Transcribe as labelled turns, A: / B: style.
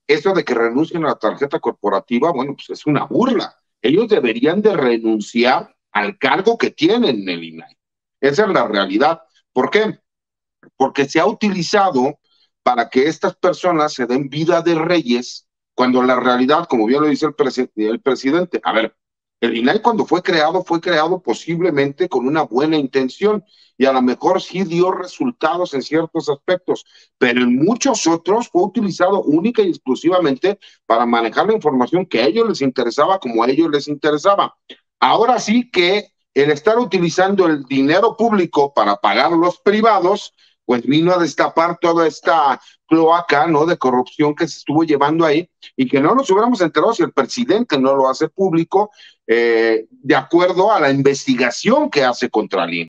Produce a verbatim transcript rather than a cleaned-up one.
A: eso de que renuncien a la tarjeta corporativa, bueno, pues es una burla. Ellos deberían de renunciar al cargo que tienen en el I N A I. Esa es la realidad. ¿Por qué? Porque se ha utilizado para que estas personas se den vida de reyes, cuando la realidad, como bien lo dice el, presi el presidente, a ver, el I N A I cuando fue creado, fue creado posiblemente con una buena intención y a lo mejor sí dio resultados en ciertos aspectos, pero en muchos otros fue utilizado única y exclusivamente para manejar la información que a ellos les interesaba como a ellos les interesaba. Ahora sí que el estar utilizando el dinero público para pagar los privados, pues vino a destapar toda esta cloaca, ¿no?, de corrupción que se estuvo llevando ahí y que no nos hubiéramos enterado si el presidente no lo hace público, eh, de acuerdo a la investigación que hace contra el I N A I.